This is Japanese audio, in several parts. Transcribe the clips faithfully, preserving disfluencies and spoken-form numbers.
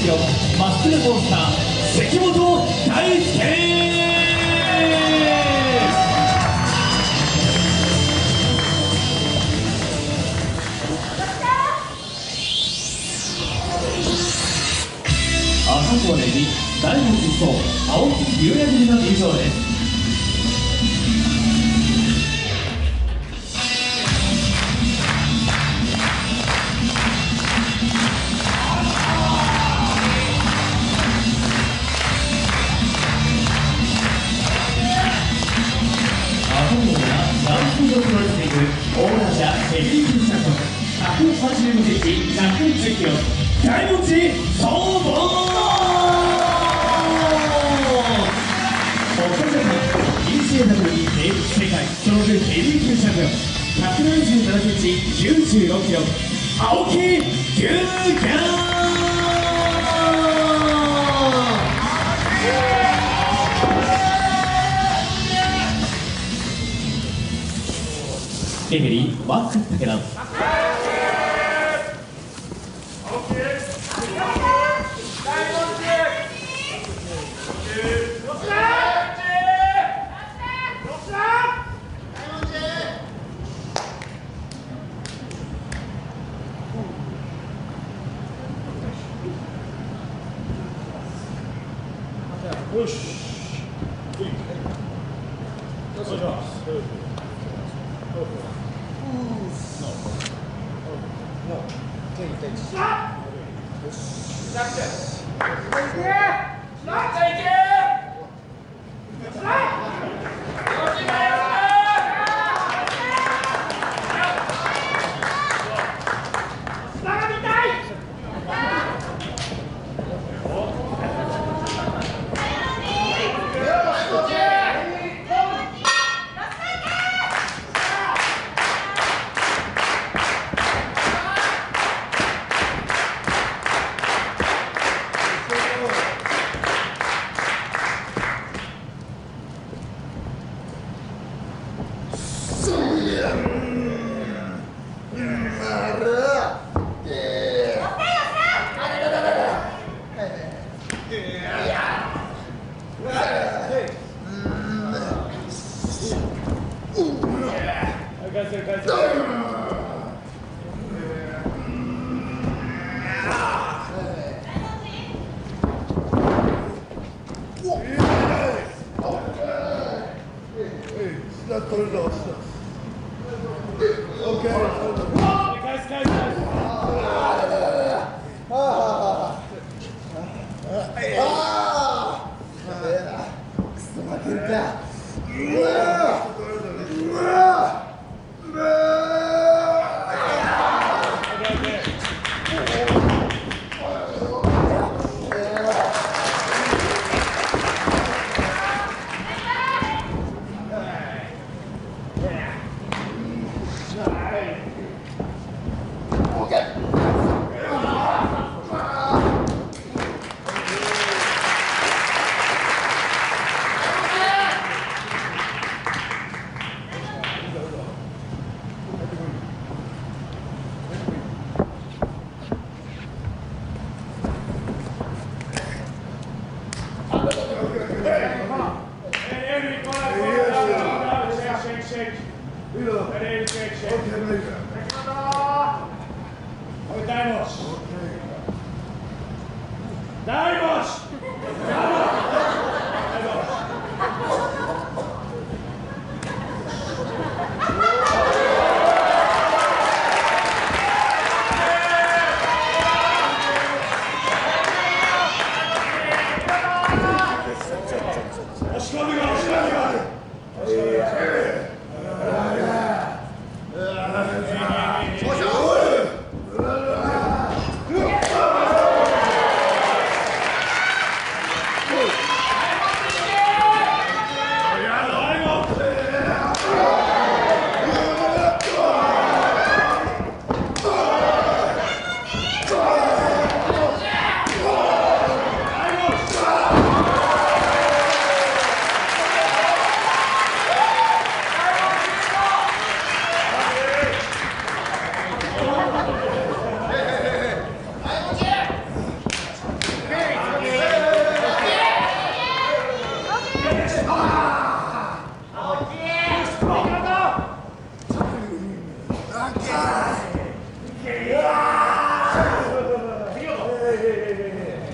キロマッスルモンスター関本大輔。赤コーネに第二一層青木龍也組の入場です。プロレスリングオーナー社ヘビー級チャンピオンひゃくはちじゅうごセンチひゃくじゅっキロ大文字総合北海ジャパン ビーシーエーダブリュー 世界総合ヘビー級チャンピオンひゃくななじゅうななセンチきゅうじゅうろっキロ青木龍也。レフェリーマック武田。 よし。No, take, take. Stop! Stop it! Stop it! Stop! Take it! Stop! こ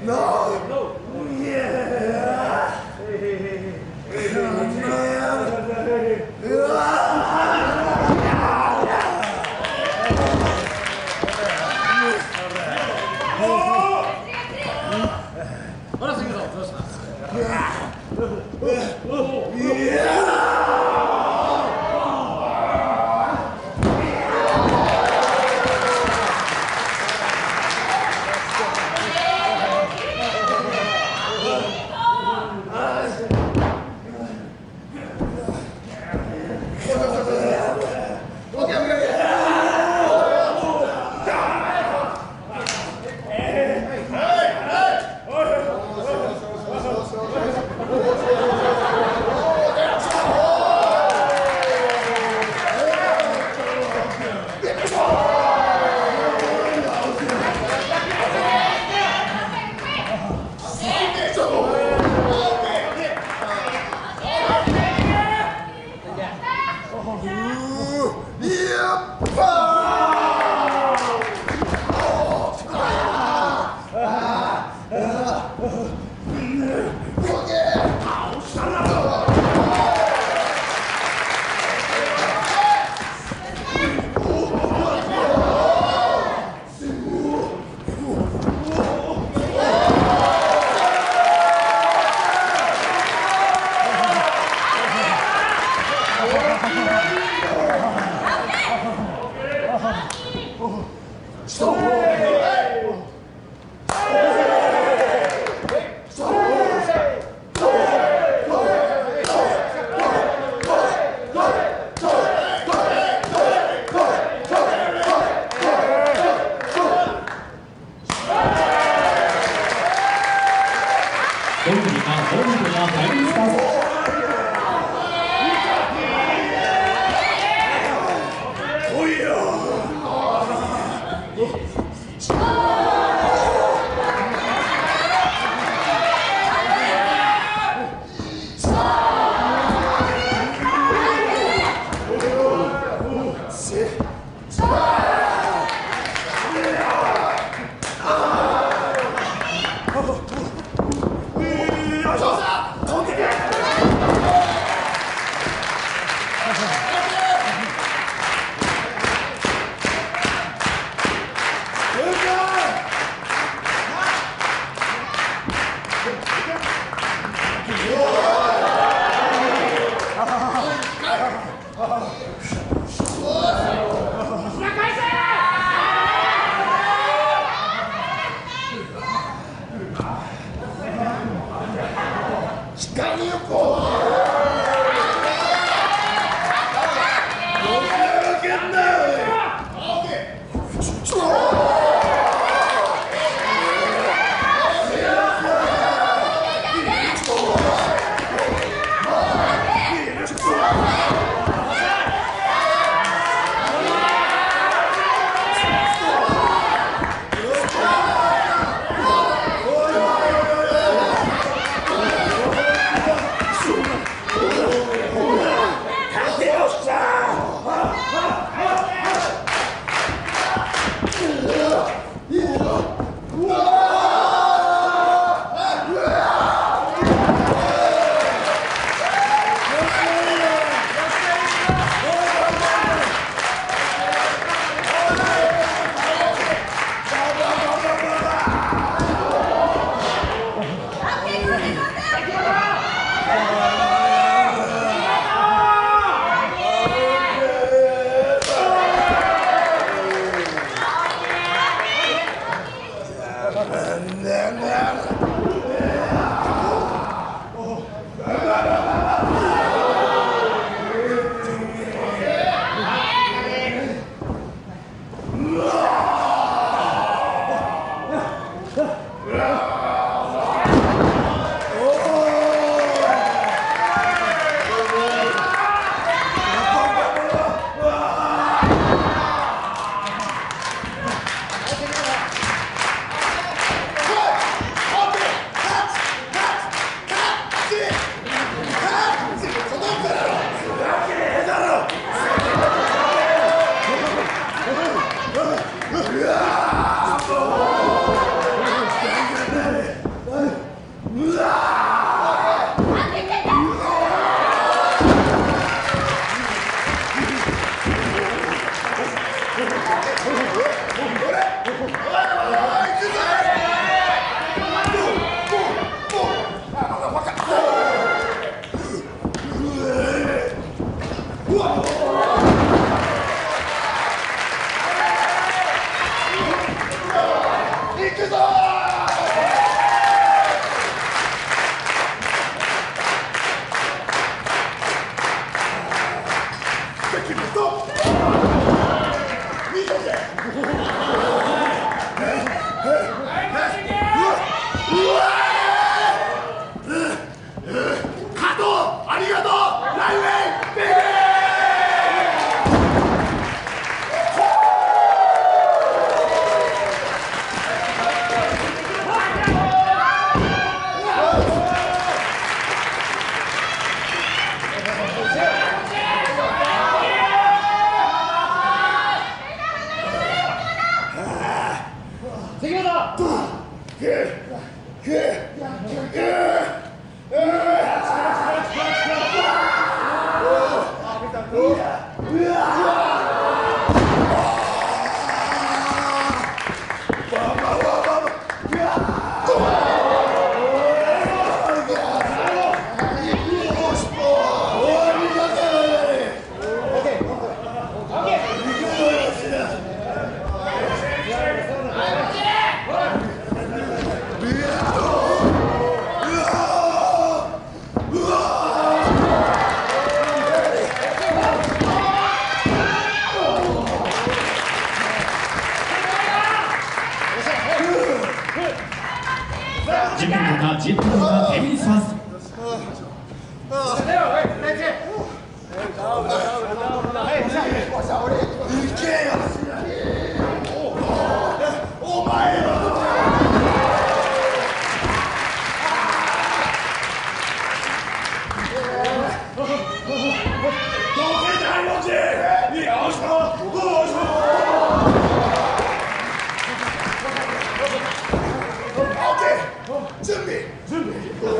うわーじゅっぷん経過、じゅっぷん経過、テビリスファースト。 準備準備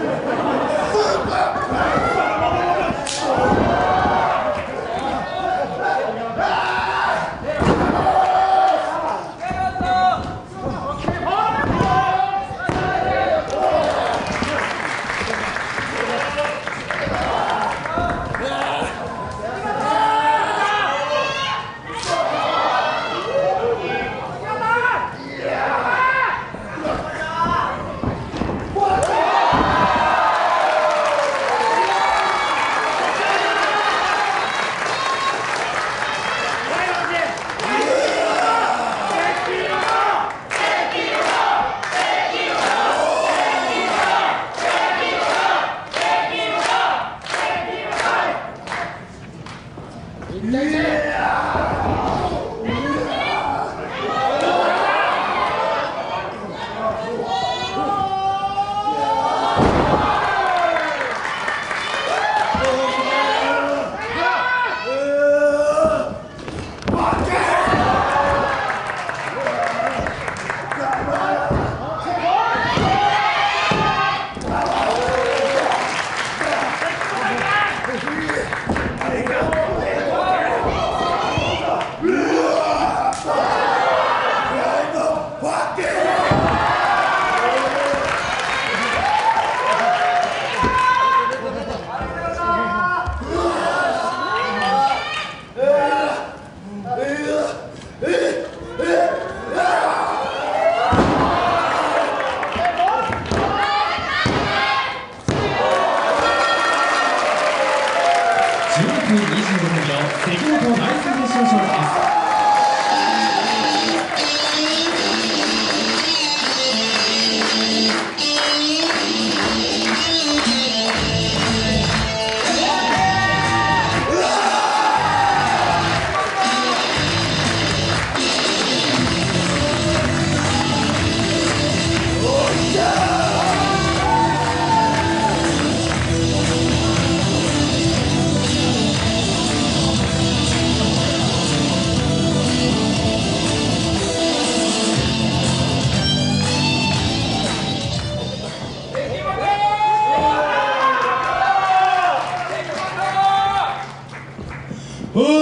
にじゅうごふん秒、関本ナイス決勝勝利です。 おい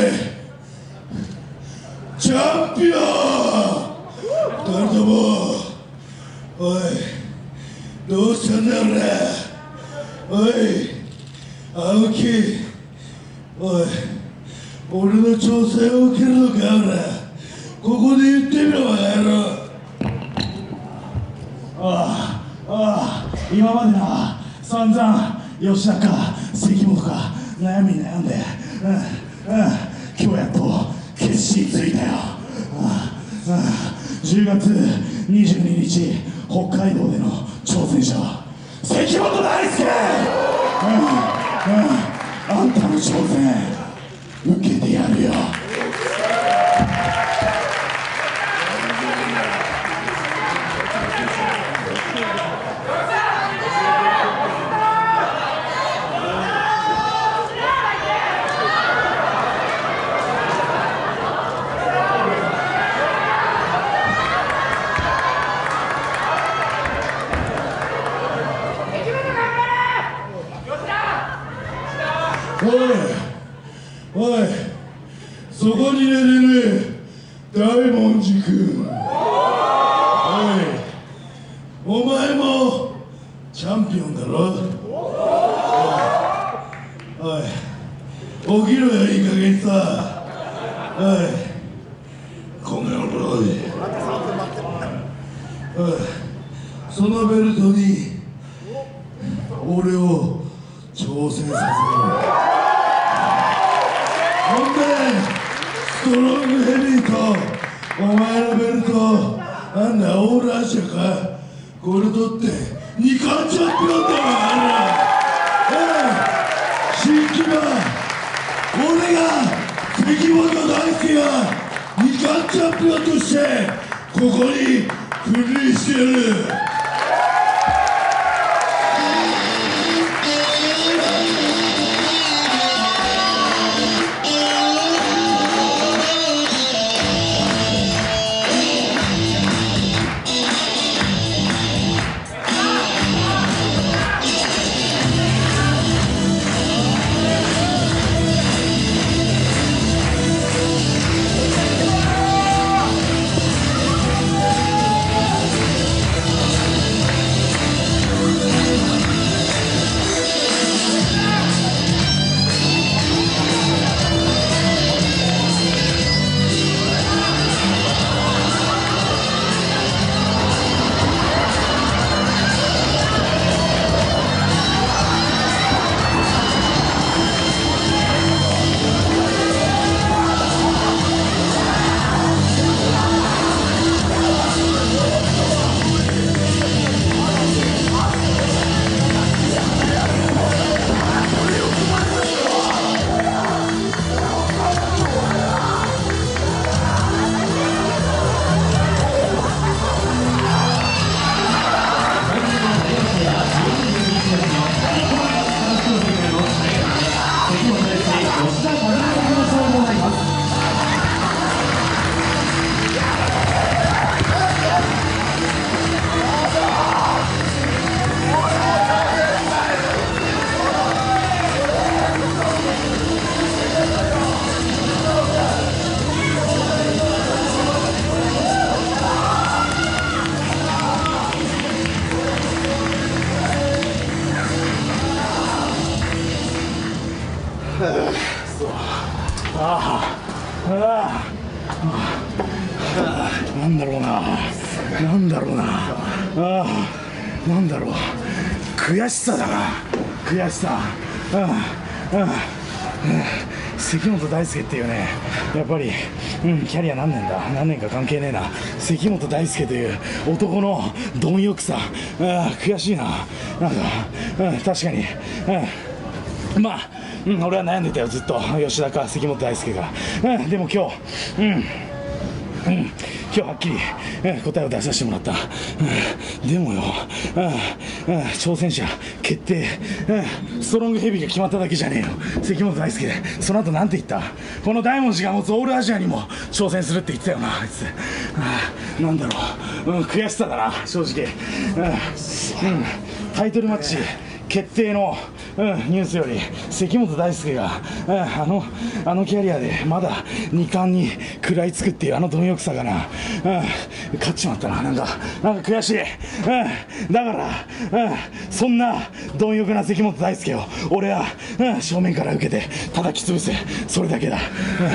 チャンピオン誰ともおいどうしたんだ俺おい青木おい俺の挑戦を受けるのか俺ここで言ってみろバカ野郎ああああ今までな散々吉田か関本か悩み悩んでうんうん今日やっと決心ついたよじゅうがつにじゅうににち北海道での挑戦者は関本大輔うんうんあんたの挑戦受けてやるよおいおい、そこに寝てる大文字君、おい、お前もチャンピオンだろ。おい、起きろよ、いい加減さ。おい、この野郎。おい、そのベルトに俺を挑戦させろ。ほんでストロングヘビーとお前のベルト、なんだオールアジアか、これ取って二冠チャンピオンだよ、あれ。新規は俺が関本大輔が二冠チャンピオンとしてここに君臨してやる。 なんだろうな、なんだろうな、ああ、なんだろう、悔しさだな、悔しさ、うんうん、関本大輔っていうね、やっぱり、うん、キャリア何年だ、何年か関係ねえな、関本大輔という男の貪欲さ、うん、悔しいな、なんか、うん、確かに、うん、まあ、うん、俺は悩んでたよ、ずっと、吉田か関本大輔か、うん、でも今日、うんうん、今日はっきり、うん、答えを出させてもらった、うん、でもよ、うんうん、挑戦者決定、うん、ストロングヘビーが決まっただけじゃねえよ、関本大輔、その後なんて言った、この大文字が持つオールアジアにも挑戦するって言ってたよな、あいつ、うん、なんだろう、うん、悔しさだな、正直、うんうん、タイトルマッチ決定の、うん、ニュースより関本大輔が、うん、あのあのキャリアでまだに冠に食らいつくっていうあの貪欲さがな、うん、勝っちまったな、なんかなんか悔しい、うん、だから、うん、そんな貪欲な関本大輔を俺は、うん、正面から受けて叩き潰せ、それだけだ、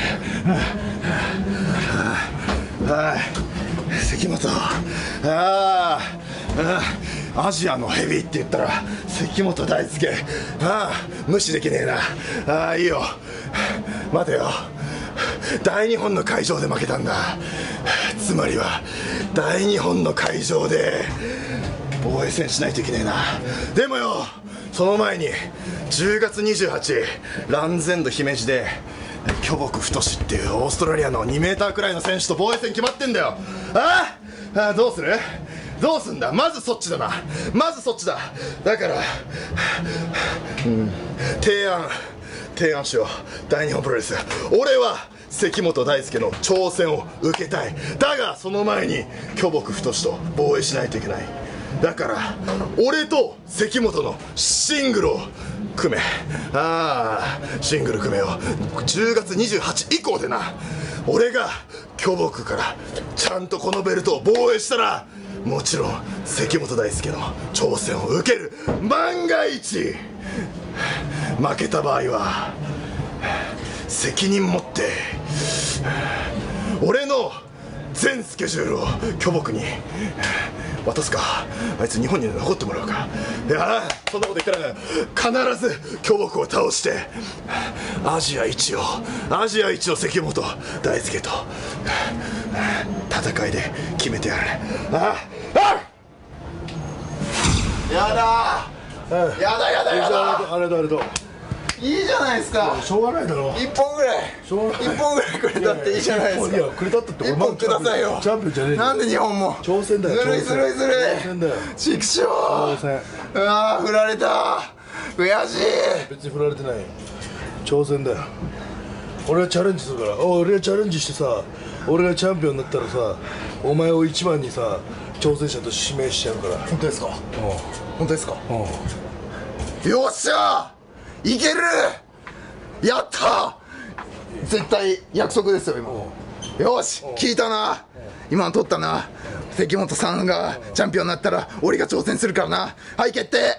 うんうん、はい、関本、ああ、アジアのヘビーって言ったら関本大輔、ああ、無視できねえな、ああ、いいよ、待てよ、大日本の会場で負けたんだ、つまりは大日本の会場で防衛戦しないといけねえな。でもよ、その前にじゅうがつにじゅうはち日ランゼンド姫路で巨木太っていうオーストラリアのにメーターくらいの選手と防衛戦決まってんだよ。ああ、ああ、どうするどうすんだ、まずそっちだな、まずそっちだ、だから、うん、提案提案しよう、大日本プロレス、俺は関本大輔の挑戦を受けたい、だがその前に巨木太と防衛しないといけない、 だから俺と関本のシングルを組め。ああ、シングル組めよ。じゅうがつにじゅうはち以降でな。俺が巨木からちゃんとこのベルトを防衛したら、もちろん関本大輔の挑戦を受ける。万が一負けた場合は責任持って俺の全スケジュールを巨木に渡すか。あいつ日本に残ってもらうか。いや、そんなこと言ったら必ず巨木を倒してアジア一をアジア一の関本大輔と戦いで決めてやる。ああ、やだやだやだやだ。 あれだあれだいいじゃないですか。 しょうがないだろ。 一本ぐらいしょうがない。 一本ぐらいくれたっていいじゃないですか。 いやくれたってって一本くださいよ。 チャンピオンじゃねえ。 なんで日本も挑戦だよ。 ずるいずるいずるい。 挑戦だよ。 畜生。 挑戦。 うわー、振られた。悔しい。 別に振られてないよ。挑戦だよ。俺はチャレンジするから。お俺がチャレンジしてさ、俺がチャンピオンになったらさ、お前を一番にさ挑戦者と指名しちゃうから。 本当ですか。本当ですか。 うん。 よっしゃー、いける。やったー。絶対約束ですよ今。よし、聞いたな。今の取ったな。関本さんがチャンピオンになったら俺が挑戦するからな。はい、決定。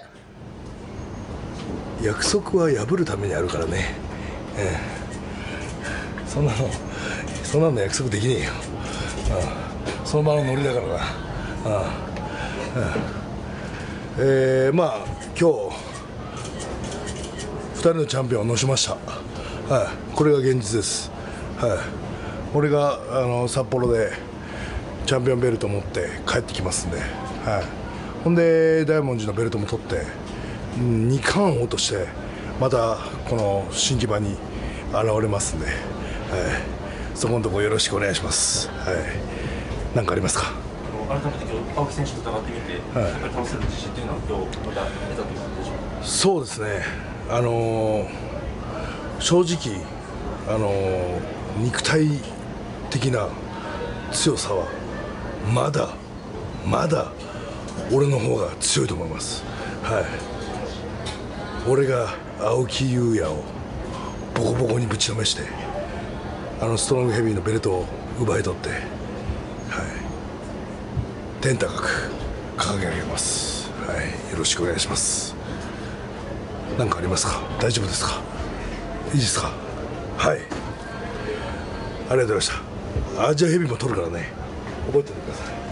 約束は破るためにあるからね。ええ、そんなのそんなの約束できねえよ。ああ、その場のノリだからな。ああ、ああ、えー、まあ今日ふたりのチャンピオンを乗しました。はい、これが現実です。はい、俺があの札幌でチャンピオンベルトを持って帰ってきますんで、はい、ほんで大文字のベルトも取ってに冠王としてまたこの新木場に現れますんで、はい、そこのところよろしくお願いします。はい、何かありますか。 改めて今日青木選手と戦ってみて、はい、やっぱり倒せる自信というのは今日また出たということでしょうか。 そうですね、あのー正直、あのー、肉体的な強さはまだまだ俺の方が強いと思います。はい、俺が青木優也をボコボコにぶちのめしてあのストロングヘビーのベルトを奪い取って、はい、天高く掲げ上げます。はい、よろしくお願いします。何かありますか。大丈夫ですか。いいですか。はい、ありがとうございました。アジアヘビーも取るからね、覚えておいてください。